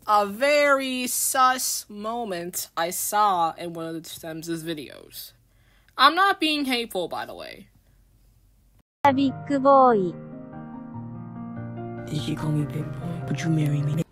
a very sus moment I saw in one of the Stems' videos. I'm not being hateful, by the way. Big boy. Did she call me big boy? Would you marry me?